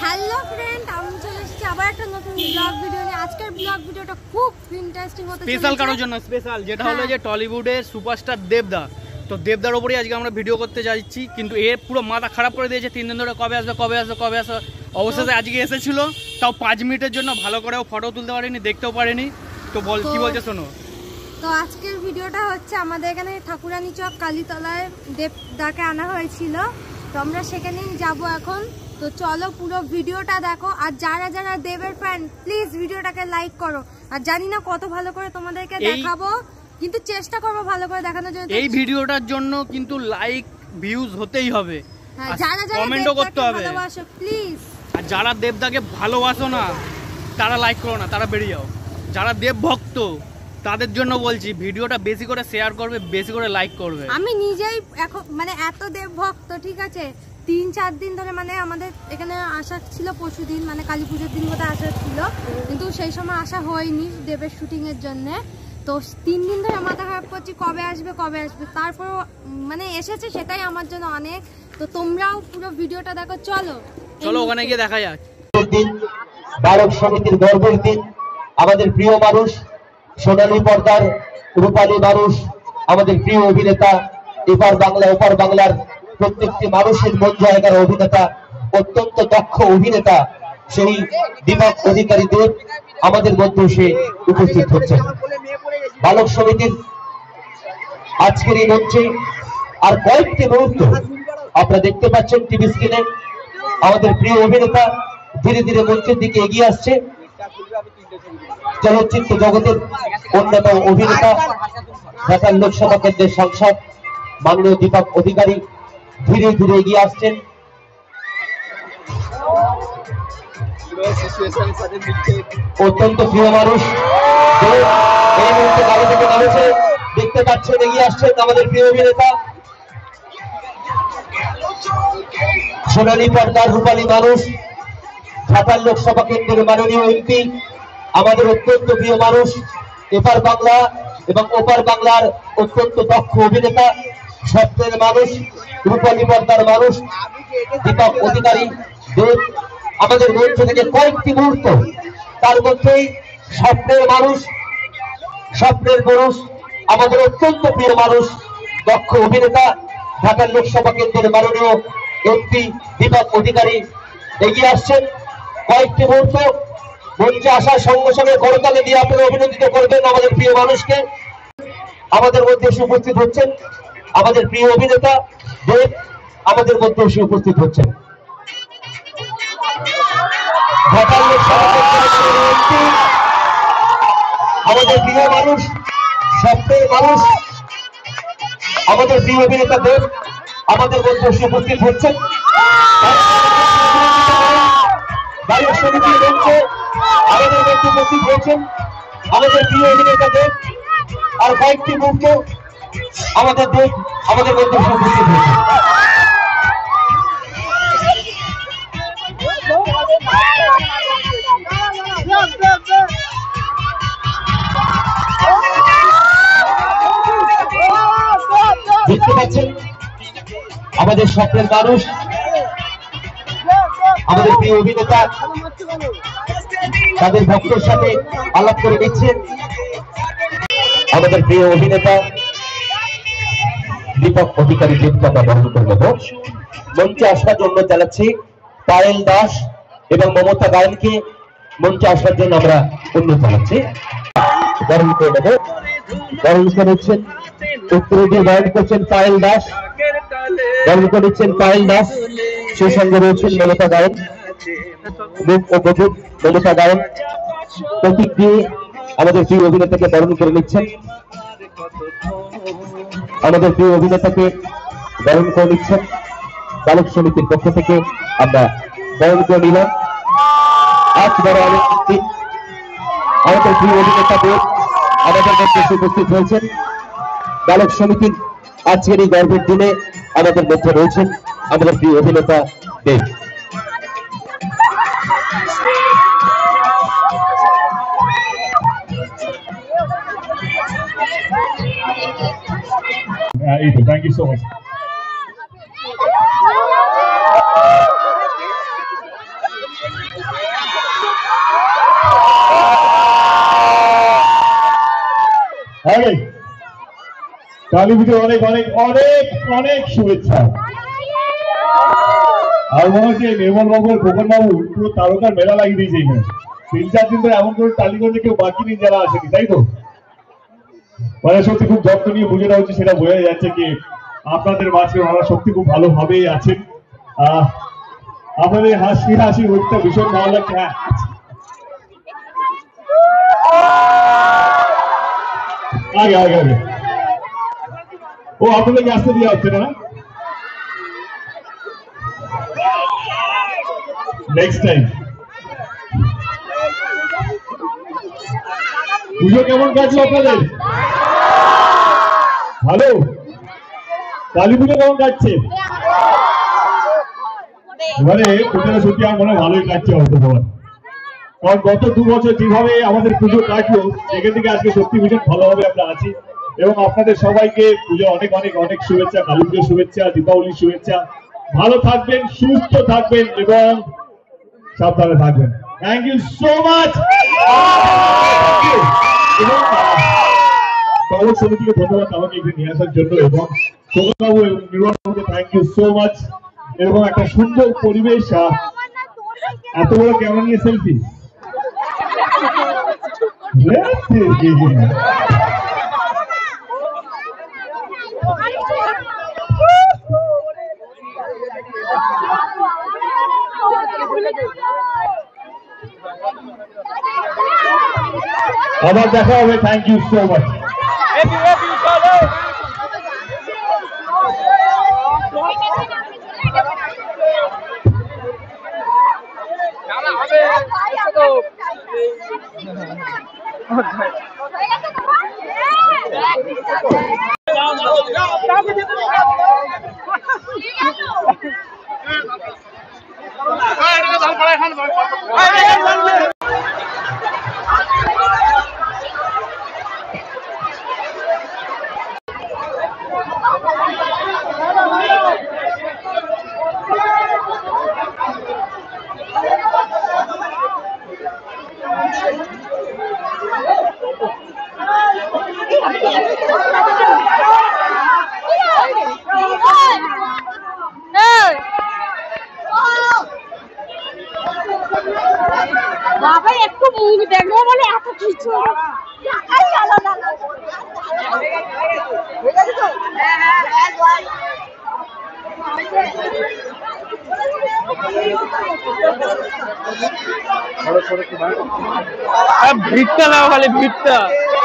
Hello friend, আমি চলে এসেছি আবার একটা নতুন ব্লগ ভিডিও নিয়ে। আজকের ব্লগ ভিডিওটা খুব ইন্টারেস্টিং হতে চলেছে। স্পেশাল কারোর জন্য স্পেশাল, যেটা হলো যে টলিউডের সুপারস্টার দেবদা। তো দেবদার উপরেই আজকে আমরা ভিডিও করতে যাচ্ছি, কিন্তু এ পুরো মাথা খারাপ করে দিয়েছে 3 দিন ধরে, কবে আসবে কবে আসবে কবে আসবে। অবশেষে আজকে এসেছিল, তাও 5 মিনিটের জন্য। ভালো করেও ফটো তুলতে পারেনি, দেখতেও পারেনি। তো বল কি বলছে শোনো। তো আজকের ভিডিওটা হচ্ছে আমাদের এখানে ঠাকুরানী চক কালীতলায় দেবদাকে আনা হয়েছিল, তো আমরা সেখানেই যাব এখন। তো চলো পুরো ভিডিওটা দেখো, আর যারা যারা দেবের ফ্যান প্লিজ ভিডিওটাকে লাইক করো। আর জানি না কত ভালো করে তোমাদেরকে দেখাবো, কিন্তু চেষ্টা করবো ভালো করে দেখানোর জন্য। এই ভিডিওটার জন্য কিন্তু লাইক ভিউজ হতেই হবে, যারা যারা কমেন্টও করতে হবে ভালোবাসো প্লিজ। আর যারা দেবদাকে ভালোবাসো না তারা লাইক করো না, তারা বেরিয়ে যাও। যারা দেব ভক্ত তাদের জন্য বলছি, ভিডিওটা বেশি করে শেয়ার করবে, বেশি করে লাইক করবে। আমি নিজেই এখন মানে এত দেব ভক্ত, ঠিক আছে, 3-4 দিন ধরে মানে আমাদের এখানে আসা ছিল, পরশু দিন মানে কালী পুজোর দিন বোধহয় আসা ছিল, কিন্তু সেই সময় আসা হয়নি দেবের শুটিং এর জন্য। তো 3 দিন ধরে মাথা খারাপ করছি কবে আসবে কবে আসবে, তারপর মানে এসেছে, সেটাই আমার জন্য অনেক। তো তোমরাও পুরো ভিডিওটা দেখো, চলো চলো ওখানে গিয়ে দেখা যাক। বারক সমিতির গর্বের দিন, আমাদের প্রিয় মানুষ, সোনালী পর্দার রূপালী মানুষ, আমাদের প্রিয় অভিনেতা, এপার বাংলা ওপার বাংলার প্রত্যেকটি মানুষের মন জায়গার অভিনেতা, অত্যন্ত দক্ষ অভিনেতা সেই দীপক অধিকারী দেব আমাদের মধ্যে সে উপস্থিত হচ্ছে। বালক সমিতির আজকের এই মঞ্চে আর কয়েকটি মুহূর্ত আপনারা দেখতে পাচ্ছেন টিভি স্ক্রিনে, আমাদের প্রিয় অভিনেতা ধীরে ধীরে মঞ্চের দিকে এগিয়ে আসছে। চলচ্চিত্র জগতের অন্যতম অভিনেতা, ঢাকার লোকসভা কেন্দ্রের সাংসদ মাননীয় দীপক অধিকারী ধীরে ধীরে এগিয়ে আসছেন। অত্যন্ত প্রিয় মানুষ এই মুহূর্তে গাড়ি থেকে নামেছে, দেখতে পাচ্ছেন এগিয়ে আসছেন আমাদের প্রিয় অভিনেতা, সোনালী পর্দার রূপালী মানুষ, ঢাকার লোকসভা কেন্দ্রের মাননীয় এমপি, আমাদের অত্যন্ত প্রিয় মানুষ, এপার বাংলা এবং ওপার বাংলার অত্যন্ত দক্ষ অভিনেতা, স্বপ্নের মানুষ, রূপালী পর্দার মানুষ দীপক অধিকারী দেব আমাদের মঞ্চ থেকে কয়েকটি মুহূর্ত, তার মধ্যেই স্বপ্নের মানুষ, স্বপ্নের মানুষ, আমাদের অত্যন্ত প্রিয় মানুষ, দক্ষ অভিনেতা, ঢাকার লোকসভা কেন্দ্রের মাননীয় এমপি দীপক অধিকারী এগিয়ে আসছেন। কয়েকটি মুহূর্ত মঞ্চে আসার সঙ্গে সঙ্গে করতালি দিয়ে আপনারা অভিনন্দিত করবেন আমাদের প্রিয় মানুষকে। আমাদের মধ্যে এসে উপস্থিত হচ্ছেন আমাদের প্রিয় অভিনেতা দেব, আমাদের মধ্যে এসে উপস্থিত হচ্ছেন ঢাকার লোকসভা কেন্দ্রের এমপি, আমাদের প্রিয় মানুষ, স্বপ্নের মানুষ, আমাদের প্রিয় অভিনেতা দেব আমাদের মধ্যে এসে উপস্থিত হচ্ছেন। বালক সমিতির মঞ্চে আমাদের মধ্যে উপস্থিত হয়েছেন আমাদের প্রিয় অভিনেতা দেব, আর কয়েকটি মুহূর্ত আমাদের দেব আমাদের মধ্যে এসে উপস্থিত হয়েছেন। দেখতে পাচ্ছেন আমাদের স্বপ্নের মানুষ, আমাদের প্রিয় অভিনেতা তাদের ভক্তের সাথে আলাপ করে নিচ্ছেন। আমাদের প্রিয় অভিনেতা দীপক অধিকারী দেবকে আমরা বরণ করে নেব। মঞ্চে আসবার জন্য জানাচ্ছি পায়েল দাস এবং মমতা গায়নকে মঞ্চে আসবার জন্য আমরা অনুরোধ জানাচ্ছি, বরণ করে নেব। বরণ করেছেন উত্তরী গায়ন করছেন পায়েল দাস, বরণ করেছেন পায়েল দাস, সেই সঙ্গে রয়েছেন মমতা গায়ন, মুখ ও বধূ মমতা গায়ন প্রতীক দিয়ে আমাদের প্রিয় অভিনেতাকে বরণ করে নিচ্ছেন। আমাদের প্রিয় অভিনেতাকে বরণ করে নিচ্ছেন বালক সমিতির পক্ষ থেকে, আমরা বরণ করে নিলাম। আজ বড় আনন্দিত আমাদের প্রিয় অভিনেতা দেব আমাদের মধ্যে উপস্থিত হয়েছেন। বালক সমিতির আজকের এই গর্বের দিনে আমাদের মধ্যে রয়েছেন আমাদের প্রিয় অভিনেতা দেব। Ethan, thank you so much. আগে কালী পুজোর অনেক অনেক অনেক অনেক শুভেচ্ছা। আর মনে হচ্ছে নির্মল বাবু আর খোকন বাবু পুরো তারকার মেলা লাগিয়ে দিয়েছে এখানে। 3-4 দিন ধরে এমন করে টালিগঞ্জে কেউ বাকি নেই যারা আসেনি, তাই তো? মানে সত্যি খুব যত্ন নিয়ে পুজোটা হচ্ছে, সেটা বোঝা যাচ্ছে কি আপনাদের মাঝে ওনারা সত্যি খুব ভালোভাবেই আছেন। আপনাদের হাসি হাসি মুখটা ভীষণ ভালো লাগছে। হ্যাঁ আগে আগে আগে ও আপনাদেরকে আসতে দেওয়া হচ্ছে না, নেক্সট টাইম। পুজো কেমন কাটলো আপনাদের? ভালো? কালী পুজো কেমন কাটছে? এবারে পুজোটা সত্যি আমার মনে হয় ভালোই কাটছে হয়তো সবার, কারণ গত 2 বছর যেভাবে আমাদের পুজো কাটলো সেখান থেকে আজকে সত্যি ভীষণ ভালোভাবে আমরা আছি। এবং আপনাদের সবাইকে পুজো অনেক অনেক অনেক শুভেচ্ছা, কালী পুজোর শুভেচ্ছা, দীপাবলির শুভেচ্ছা। ভালো থাকবেন, সুস্থ থাকবেন এবং সাবধানে থাকবেন। Thank you so much. এবং পালক সমিতিকে ধন্যবাদ আমাকে এখানে নিয়ে আসার জন্য, এবং খোকনবাবু এবং নির্মলবাবুকে থ্যাংক ইউ সো মাচ। এরকম একটা সুন্দর পরিবেশ, এত বড় ক্যামেরা নিয়ে সেলফি আবার দেখা হবে। Thank you so much. বাবা একটু মুখ দেখবো বলে এত কিছু ভিড়টা না খালি ভিড়টা।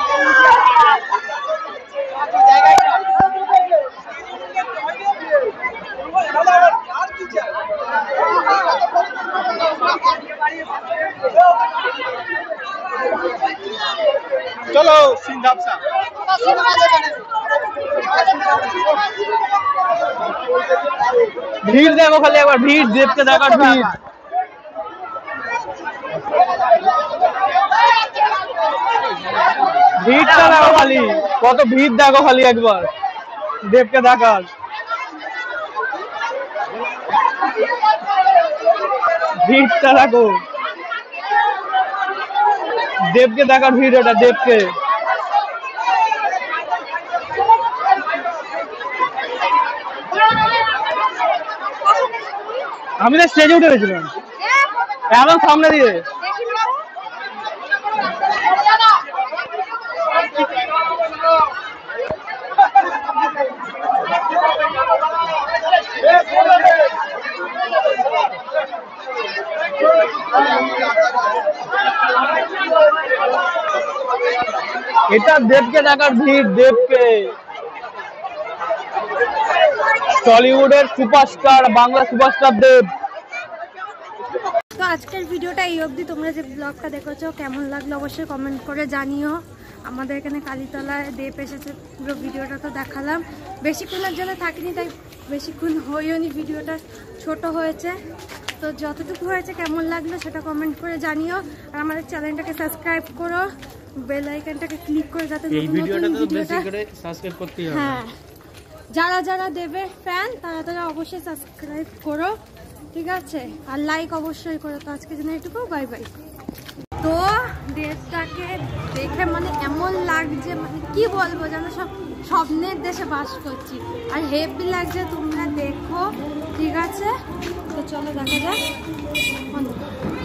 চলো সিন্ধাপসা ভিড় দেখো খালি একবার, ভিড় দেখতে দেখার ভিড়। ভিড়টা দেখো খালি, কত ভিড় দেখো খালি একবার, দেবকে দেখার। ভিড়টা দেখো, দেবকে দেখার ভিড়, এটা দেবকে। আমি তো স্টেজে উঠে গেছিলাম এমন সামনে দিয়ে। এটা দেবকে দেখার ভিড়, দেবকে। টলিউডের সুপারস্টার, বাংলা সুপারস্টার দেব। তো আজকের ভিডিওটা এই অবধি। তোমরা যে ব্লগটা দেখেছো কেমন লাগলো অবশ্যই কমেন্ট করে জানিও। আমাদের এখানে কালীতলায় দেব এসেছে, পুরো ভিডিওটা তো দেখালাম। বেশিক্ষণের জন্য থাকিনি, তাই বেশিক্ষণ হয়নি, ভিডিওটা ছোট হয়েছে। তো যতটুকু হয়েছে কেমন লাগলো সেটা কমেন্ট করে জানিও। আর আমাদের চ্যানেলটাকে সাবস্ক্রাইব করো, বেল আইকনটাকে ক্লিক করে যাতে এই ভিডিওটা তো বেশি করে সাবস্ক্রাইব করতে হবে। হ্যাঁ, যারা যারা দেবের ফ্যান তারা তারা অবশ্যই সাবস্ক্রাইব করো, ঠিক আছে? আর লাইক অবশ্যই করো। তো আজকের জন্য এটুকু, বাই বাই। তো দেবটাকে দেখে মানে এমন লাগছে, মানে কি বলবো, যেন সব স্বপ্নের দেশে বাস করছি। আর হেভি লাগছে, তোমরা দেখো, ঠিক আছে? তো চলো দেখা যাক।